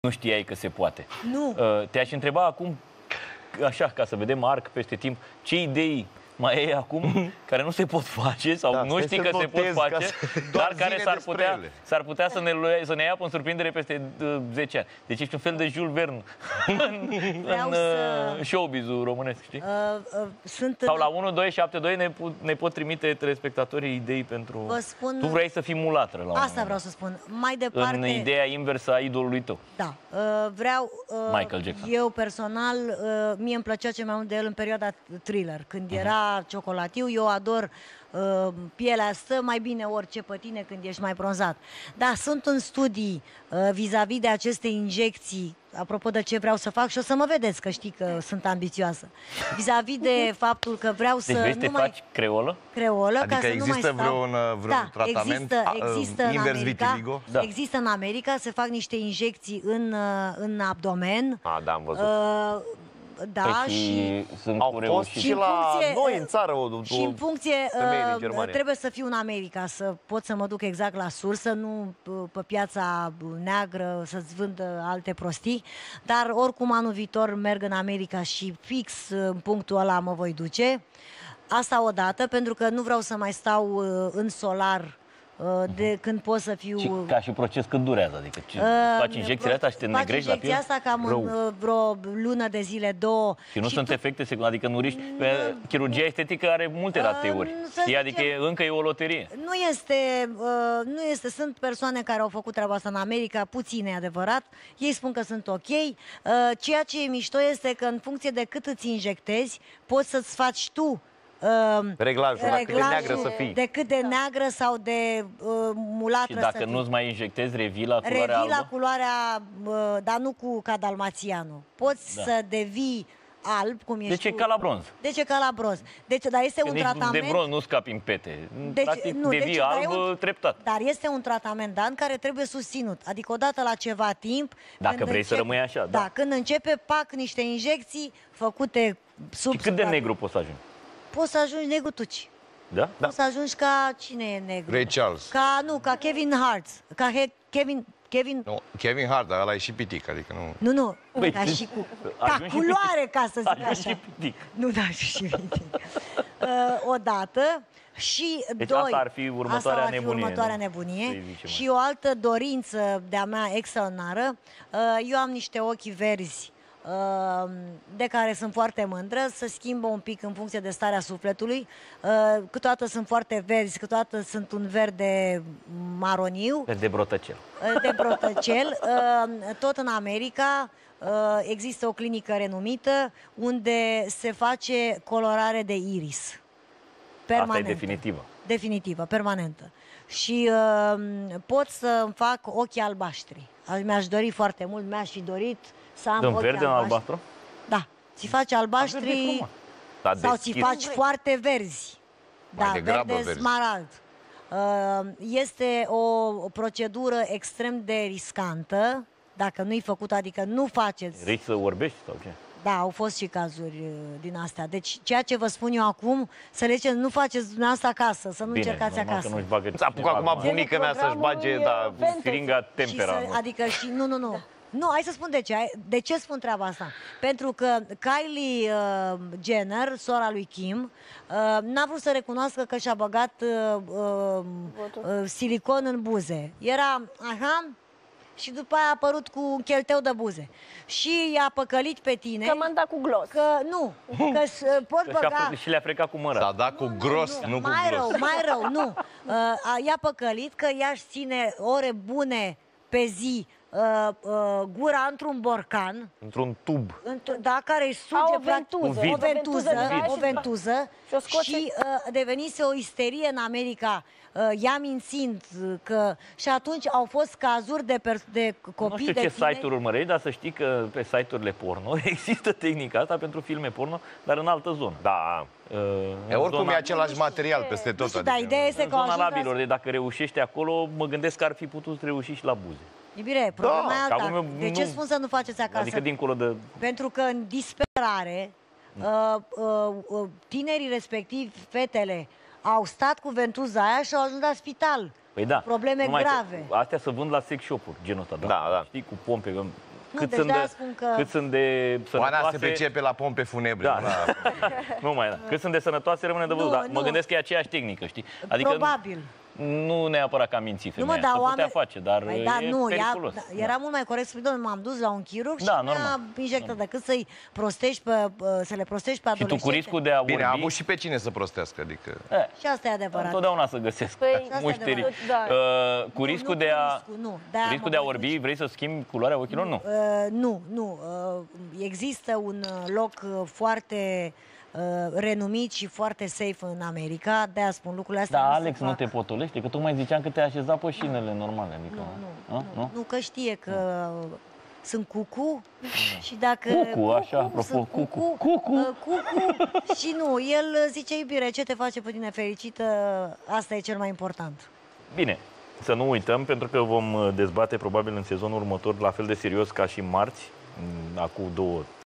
Nu știai că se poate. Nu. Te-aș întreba acum, așa, ca să vedem arc peste timp, ce idei mai e acum care nu se pot face sau nu știi că se pot face, dar care s-ar putea să ne ia pe surprindere peste 10 ani. Deci ești un fel de Jules Verne în showbiz-ul românesc, știi? Sau la 1272 ne pot trimite telespectatorii idei pentru... Tu vrei să fii mulatră la asta vreau să spun. Mai departe... În ideea inversă a idolului tău. Da. Vreau... Michael Jackson. Eu personal, mie îmi plăcea cel mai mult de el în perioada Thriller, când era ciocolatiu. Eu ador pielea, stă mai bine orice pe tine când ești mai bronzat. Da, sunt în studii vis-a-vis de aceste injecții, apropo de ce vreau să fac, și o să mă vedeți că știi că sunt ambițioasă. Vis-a-vis de faptul că vreau să... Deci vrei să faci creolă? Creolă, adică ca să există nu mai stau... vreun tratament există invers în America, vitiligo? Da. Există în America, se fac niște injecții în abdomen. Da, am văzut. Da, și au fost și la noi în țară și în funcție trebuie să fiu în America, să pot să mă duc exact la sursă, nu pe piața neagră să-ți vândă alte prostii, dar oricum anul viitor merg în America și fix în punctul ăla mă voi duce. Asta odată, pentru că nu vreau să mai stau în solar de când pot să fiu... Și ca și proces cât durează? Adică faci injecțiile astea și te negrești la piele? Faci injecția asta cam în vreo lună de zile, 2. Și nu sunt efecte secundare? Adică nu riști... Chirurgia estetică are multe rateuri. Știi? Adică încă e o loterie. Nu este... Sunt persoane care au făcut treaba asta în America, puține, adevărat. Ei spun că sunt ok. Ceea ce e mișto este că în funcție de cât îți injectezi, poți să-ți faci tu reglajul, la cât de neagră să fii. De cât de neagră sau de mulatră. Și dacă nu-ți mai injectezi, revii la culoarea albă? La culoarea, dar nu ca dalmațianul. Poți să devii alb, cum ești. Deci e ca la bronz. Deci e ca la bronz. Deci, dar este un tratament... De bronz nu scapi în pete. Practic devii alb treptat. Dar este un tratament, Dan, care trebuie susținut. Adică odată la ceva timp... Dacă vrei să rămâi așa, da. Când începe, pac, niște injecții făcute sub... Și cât de negru poți să ajungi? Poți să ajungi negru tuci. Da? Poți să ajungi ca... Cine e negru? Ray Charles. Ca Kevin Hart. Ca Kevin... Nu, Kevin Hart, dar ăla e și pitic, adică nu... Nu, ca și cu... Ca culoare, ca să zic așa. Și pitic. Nu, da, și pitic. Odată. Și deci doi, asta ar fi următoarea nebunie. Și o altă dorință de-a mea extraordinară. Eu am niște ochi verzi de care sunt foarte mândră, să schimbă un pic în funcție de starea sufletului. Câteodată sunt foarte verzi, câteodată sunt un verde maroniu. De brotăcel. De brotăcel. Tot în America există o clinică renumită unde se face colorare de iris. Permanentă. Asta e definitivă. Definitivă, permanentă. Și pot să îmi fac ochii albaștri. Mi-aș dori foarte mult, mi-aș fi dorit să am ochii verde în albastru? Da. Ți faci albaștri sau ți faci foarte verzi. Da, verde smarald. Este o procedură extrem de riscantă, dacă nu-i făcută, adică nu faceți... Vrei să orbești sau ce? Da, au fost și cazuri din astea. Deci, ceea ce vă spun eu acum, să le ziceți, nu faceți dumneavoastră acasă, să nu încercați acasă. Să apucă acum bunica mea să-și bage, siringa tempera. Adică și, nu. Nu, hai să spun de ce. De ce spun treaba asta? Pentru că Kylie Jenner, sora lui Kim, n-a vrut să recunoască că și-a băgat silicon în buze. Era, aha, și după aia a apărut cu un chelteu de buze. Și i-a păcălit pe tine. Că m-am dat cu glos. Că nu, că pot băga... Și le-a frecat cu mărat. S-a dat cu gros, nu cu glos. Mai rău, nu. I-a păcălit că ea-și ține ore bune pe zi gura într-un borcan. Într-un tub. Da, care îi suge o ventuză și devenise o isterie în America, ea mințind că... Și atunci au fost cazuri de copii, de Nu știu ce site-uri urmărești, dar să știi că pe site-urile porno există tehnica asta pentru filme porno, dar în altă zonă. Da. Oricum e același material peste tot. Dar ideea este că zona labilor, de dacă reușești acolo, mă gândesc că ar fi putut reuși și la buze. E bine, problema e alta. De ce spun să nu faceți acasă? Adică dincolo de... Pentru că în disperare, tinerii respectivi, fetele, au stat cu ventuza aia și au ajuns la spital. Păi da. Probleme grave. Astea se vând la sex shop-uri, genul ăsta. Da. Știi, cu pompe. cât sunt de sănătoase... Oana se pricepe la pompe funebre. Da. Nu mai, da. Cât sunt de sănătoase, rămâne de văzut. Dar mă gândesc că e aceeași tehnică, știi? Adică probabil. Nu neapărat că a mințit femeia, să putea face, dar e periculos. Era mult mai corect să spui, domnule, m-am dus la un chirurg și mi-a injectat, decât să le prostești pe adolescente. Și tu cu riscul de a vorbi... Bine, a avut și pe cine să prostească, adică... Și asta e adevărat. Întotdeauna să găsesc mușterii. Cu riscul de a vorbi, vrei să schimbi culoarea ochilor? Nu. Nu. Există un loc foarte... renumit și foarte safe în America, de-aia spun lucrurile astea. Da, Alex nu te potolește? Că tocmai ziceam că te-ai așezat pe șinele normale. Adică, nu, că știe că sunt cucu și dacă... Cucu, așa, apropo, cucu. Și nu, el zice, iubire, ce te face pe tine fericită, asta e cel mai important. Bine, să nu uităm, pentru că vom dezbate probabil în sezonul următor la fel de serios ca și marți, acum 2